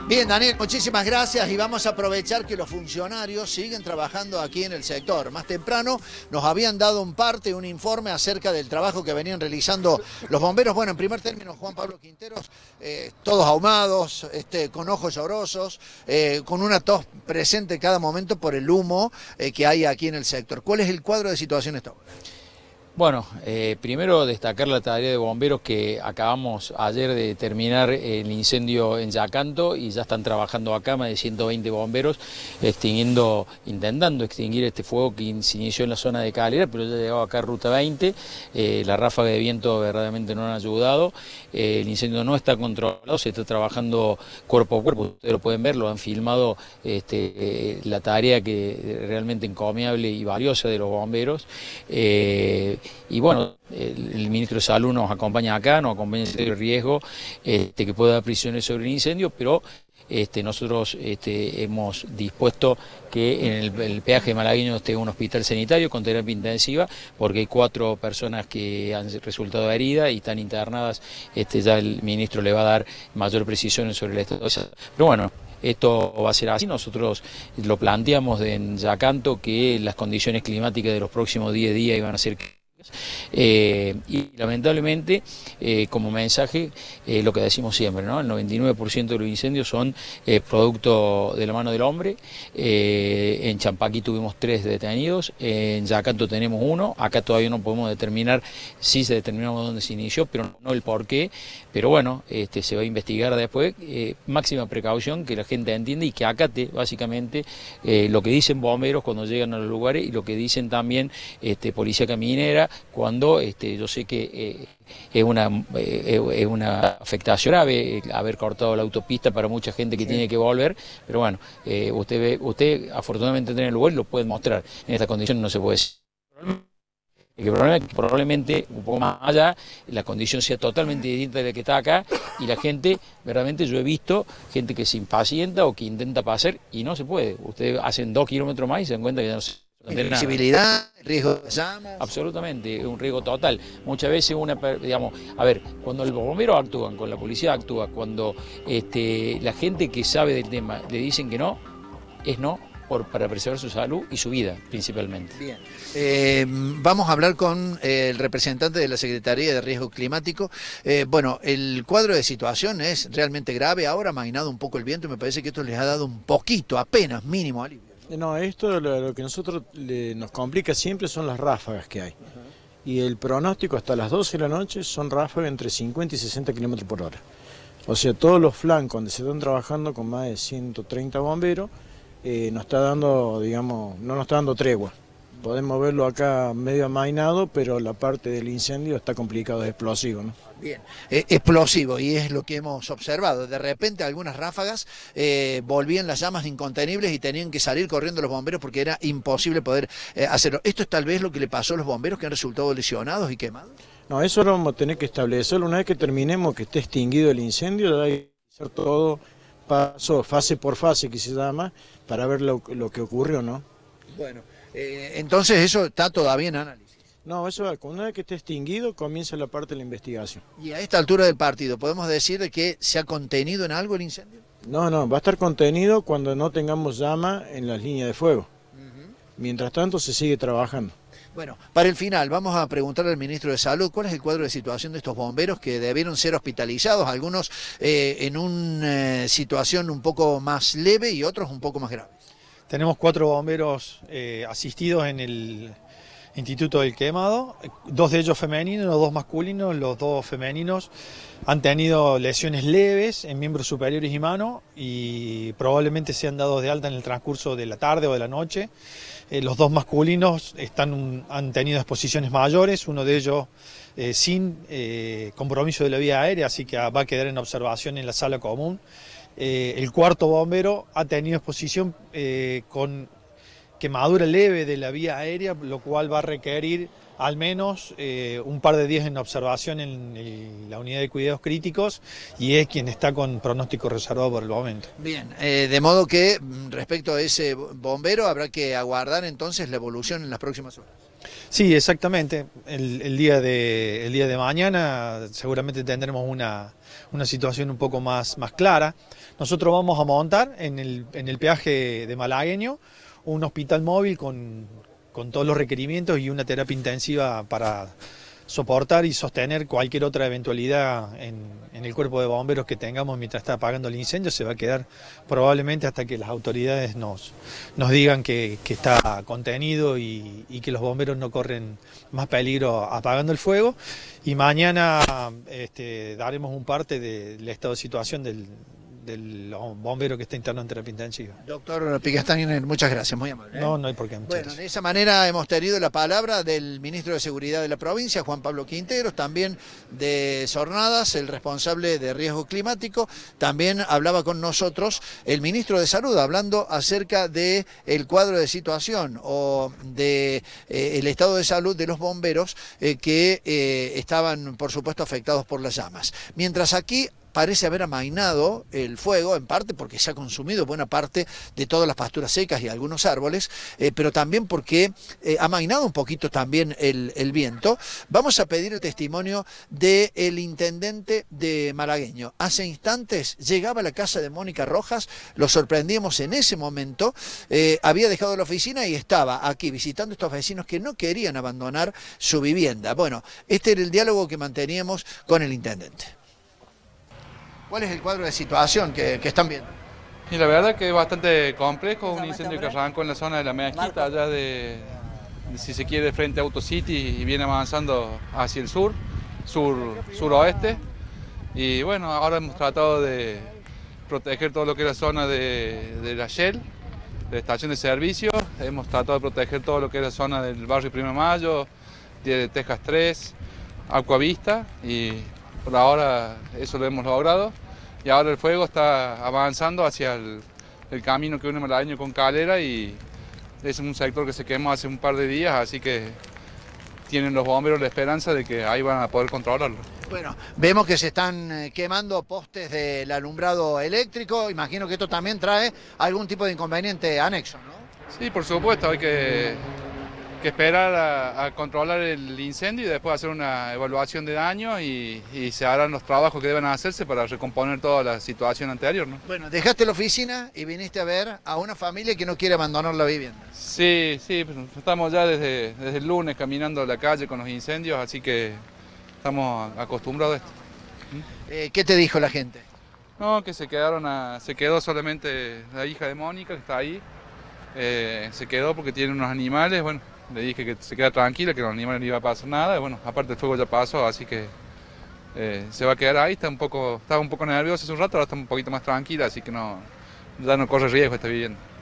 Bien, Daniel, muchísimas gracias y vamos a aprovechar que los funcionarios siguen trabajando aquí en el sector. Más temprano nos habían dado un informe acerca del trabajo que venían realizando los bomberos. Bueno, en primer término, Juan Pablo Quinteros, todos ahumados, con ojos llorosos, con una tos presente en cada momento por el humo que hay aquí en el sector. ¿Cuál es el cuadro de situación esta hora? Bueno, primero destacar la tarea de bomberos que acabamos ayer de terminar el incendio en Yacanto y ya están trabajando acá más de 120 bomberos intentando extinguir este fuego que se inició en la zona de Calera, pero ya llegado acá a Ruta 20, la ráfaga de viento verdaderamente no han ayudado, el incendio no está controlado, se está trabajando cuerpo a cuerpo, ustedes lo pueden ver, lo han filmado la tarea que realmente encomiable y valiosa de los bomberos. Y bueno, el ministro de Salud nos acompaña acá, nos acompaña en serio riesgo que pueda dar prisiones sobre el incendio, pero nosotros hemos dispuesto que en el peaje de Malagueño esté un hospital sanitario con terapia intensiva, porque hay 4 personas que han resultado heridas y están internadas. Ya el ministro le va a dar mayor precisión sobre el estado de salud. Pero bueno, esto va a ser así. Nosotros lo planteamos en Yacanto que las condiciones climáticas de los próximos 10 días iban a ser y lamentablemente como mensaje lo que decimos siempre, ¿no? El 99% de los incendios son producto de la mano del hombre. En Champaquí tuvimos 3 detenidos, en Yacanto tenemos 1, acá todavía no podemos determinar si se determinamos dónde se inició, pero no el por qué, pero bueno, se va a investigar después. Máxima precaución, que la gente entienda y que acate básicamente lo que dicen bomberos cuando llegan a los lugares y lo que dicen también policía caminera, cuando yo sé que es una afectación grave haber cortado la autopista para mucha gente que tiene que volver, pero bueno, usted afortunadamente tiene el lugar y lo puede mostrar. En esta condición no se puede decir. El problema es que probablemente un poco más allá la condición sea totalmente distinta de la que está acá y la gente, verdaderamente yo he visto gente que se impacienta o que intenta pasar y no se puede. Ustedes hacen 2 kilómetros más y se dan cuenta que ya no se... Visibilidad, riesgo de llamas. Absolutamente, es un riesgo total. Muchas veces cuando los bomberos actúan, cuando la policía actúa, cuando la gente que sabe del tema le dicen que no, es no para preservar su salud y su vida principalmente. Bien. Vamos a hablar con el representante de la Secretaría de Riesgo Climático. Bueno, el cuadro de situación es realmente grave. Ahora ha amainado un poco el viento y me parece que esto les ha dado un poquito, apenas mínimo alivio. No, esto lo que nosotros nos complica siempre son las ráfagas que hay. Y el pronóstico hasta las 12 de la noche son ráfagas entre 50 y 60 kilómetros por hora. O sea, todos los flancos donde se están trabajando con más de 130 bomberos, nos está dando, digamos, no nos está dando tregua. Podemos verlo acá medio amainado, pero la parte del incendio está complicado, es explosivo, ¿no? Bien, explosivo, y es lo que hemos observado. De repente algunas ráfagas volvían las llamas incontenibles y tenían que salir corriendo los bomberos porque era imposible poder hacerlo. ¿Esto es tal vez lo que le pasó a los bomberos que han resultado lesionados y quemados? No, eso lo vamos a tener que establecerlo una vez que terminemos, que esté extinguido el incendio, hay que hacer todo fase por fase, que se llama, para ver lo que ocurrió, ¿no? Bueno, entonces eso está todavía en análisis. No, eso una vez que esté extinguido comienza la parte de la investigación. ¿Y a esta altura del partido podemos decir de que se ha contenido en algo el incendio? No, va a estar contenido cuando no tengamos llama en las líneas de fuego. Mientras tanto se sigue trabajando. Bueno, para el final vamos a preguntarle al ministro de Salud cuál es el cuadro de situación de estos bomberos que debieron ser hospitalizados, algunos en una situación un poco más leve y otros un poco más grave. Tenemos 4 bomberos asistidos en el Instituto del Quemado, 2 de ellos femeninos, los 2 masculinos. Los 2 femeninos han tenido lesiones leves en miembros superiores y manos y probablemente sean dados de alta en el transcurso de la tarde o de la noche. Los 2 masculinos han tenido exposiciones mayores, uno de ellos sin compromiso de la vía aérea, así que va a quedar en observación en la sala común. El 4.º bombero ha tenido exposición con quemadura leve de la vía aérea, lo cual va a requerir al menos un par de días en observación en la unidad de cuidados críticos y es quien está con pronóstico reservado por el momento. Bien, de modo que respecto a ese bombero habrá que aguardar entonces la evolución en las próximas horas. Sí, exactamente. El día de mañana seguramente tendremos una situación un poco más clara. Nosotros vamos a montar en el peaje de Malagueño un hospital móvil con todos los requerimientos y una terapia intensiva para soportar y sostener cualquier otra eventualidad en el cuerpo de bomberos que tengamos mientras está apagando el incendio. Se va a quedar probablemente hasta que las autoridades nos digan que está contenido y que los bomberos no corren más peligro apagando el fuego. Y mañana daremos un parte del estado de situación del bombero que está internado en terapia intensiva. Doctor Picastaño, muchas gracias, muy amable. No hay por qué. Bueno, de esa manera hemos tenido la palabra del ministro de Seguridad de la provincia, Juan Pablo Quinteros, también de Sornadas, el responsable de riesgo climático. También hablaba con nosotros el ministro de Salud, hablando acerca del cuadro de situación o de el estado de salud de los bomberos que estaban, por supuesto, afectados por las llamas. Mientras aquí parece haber amainado el fuego, en parte porque se ha consumido buena parte de todas las pasturas secas y algunos árboles, pero también porque ha amainado un poquito también el viento. Vamos a pedir el testimonio del intendente de Malagueño. Hace instantes llegaba a la casa de Mónica Rojas, lo sorprendíamos en ese momento, había dejado la oficina y estaba aquí visitando a estos vecinos que no querían abandonar su vivienda. Bueno, este era el diálogo que manteníamos con el intendente. ¿Cuál es el cuadro de situación que están viendo? Y la verdad que es bastante complejo, un incendio que arrancó en la zona de la Mezquita, allá si se quiere, frente a Autocity y viene avanzando hacia el suroeste. Y bueno, ahora hemos tratado de proteger todo lo que es la zona de la Shell, de la estación de servicio. Hemos tratado de proteger todo lo que es la zona del barrio 1 de Mayo, de Texas 3, Aquavista, y por ahora eso lo hemos logrado. Y ahora el fuego está avanzando hacia el camino que une Malagueño con Calera, y es un sector que se quemó hace un par de días, así que tienen los bomberos la esperanza de que ahí van a poder controlarlo. Bueno, vemos que se están quemando postes del alumbrado eléctrico. Imagino que esto también trae algún tipo de inconveniente anexo, ¿no? Sí, por supuesto, hay que esperar a controlar el incendio y después hacer una evaluación de daño y se harán los trabajos que deben hacerse para recomponer toda la situación anterior, ¿no? Bueno, dejaste la oficina y viniste a ver a una familia que no quiere abandonar la vivienda. Sí, estamos ya desde el lunes caminando a la calle con los incendios, así que estamos acostumbrados a esto. ¿Qué te dijo la gente? No, que se quedó solamente la hija de Mónica, que está ahí. Se quedó porque tiene unos animales. Bueno, le dije que se queda tranquila, que a los animales no iba a pasar nada. Bueno, aparte el fuego ya pasó, así que se va a quedar ahí. Estaba un poco nerviosa hace un rato, ahora está un poquito más tranquila, así que ya no corre riesgo esta vivienda.